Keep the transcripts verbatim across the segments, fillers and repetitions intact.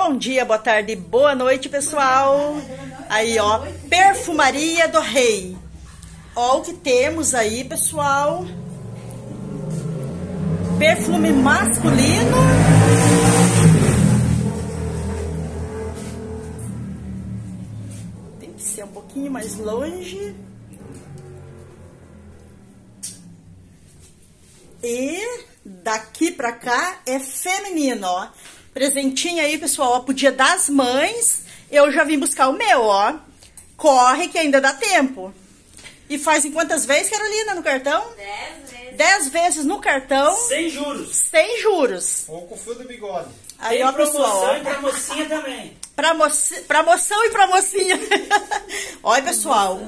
Bom dia, boa tarde, boa noite, pessoal. Aí, ó, Perfumaria do Rei. Ó o que temos aí, pessoal. Perfume masculino. Tem que ser um pouquinho mais longe. E daqui pra cá é feminino, ó. Presentinho aí, pessoal, ó, pro Dia das Mães. Eu já vim buscar o meu, ó. Corre que ainda dá tempo. E faz em quantas vezes, Carolina, no cartão? Dez vezes. Dez vezes no cartão. Sem juros. Sem juros. Ou com fio do bigode. Aí, Tem ó, promoção pessoal, ó. e pra mocinha também. Pra, moci... pra moção e pra mocinha. Olha, pessoal.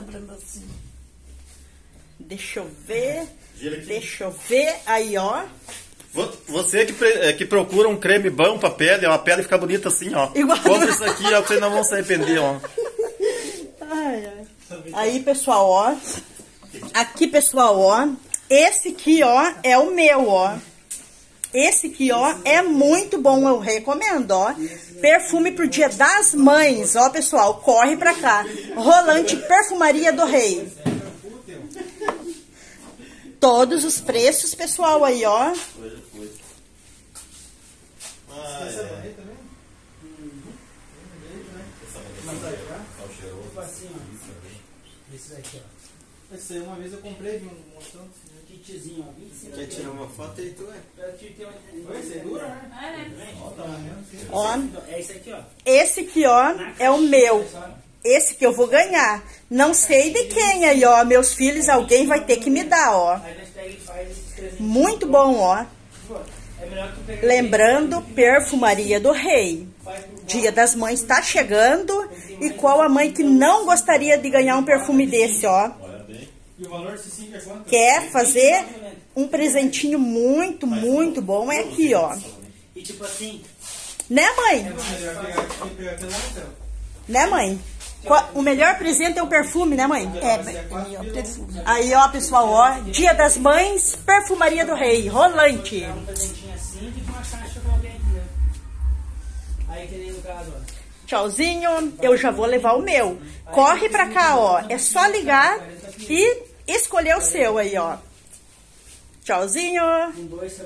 Deixa eu ver. Deixa eu ver. Aí, ó. Você que, pre- que procura um creme bom pra pele, ó, a pele fica bonita assim, ó. Igual. Compre isso aqui, ó, que vocês não vão se arrepender, ó. Ai, ai. Aí, pessoal, ó. Aqui, pessoal, ó. Esse aqui, ó, é o meu, ó. Esse aqui, ó, é muito bom, eu recomendo, ó. Perfume pro Dia das Mães, ó, pessoal. Corre pra cá. Rolante Perfumaria do Rei. Todos os preços, pessoal, aí, ó. Esse daqui, ó. Esse aí uma vez eu comprei de um montão um kitzinho, ó. vinte e cinco. Quer tirar uma foto aí, tu é? Esse é duro, né? Ó. É esse aqui, ó. Esse aqui, ó, é o meu. Esse que eu vou ganhar. Não sei de quem aí, ó. Meus filhos, alguém vai ter que me dar, ó. Aí nós pega e faz esses presentes. Muito bom, ó. É melhor que pegar. Lembrando, Perfumaria do Rei. Dia das Mães tá chegando. E qual a mãe que não gostaria de ganhar um perfume desse, ó? E o valor desse cinco é quanto? Quer fazer um presentinho muito, muito bom? É aqui, ó. E tipo assim. Né, mãe? Né, mãe? Qual- O melhor presente é o perfume, né, mãe? É, perfume, perfume. Aí, ó, pessoal, ó. Dia das Mães, Perfumaria do Rei. Rolante. Um presentinho assim e com uma caixa com alguém, entendeu? Aí que nem no caso, ó. Tchauzinho. Eu já vou levar o meu. Corre pra cá, ó. É só ligar e escolher o seu aí, ó. Tchauzinho. Com dois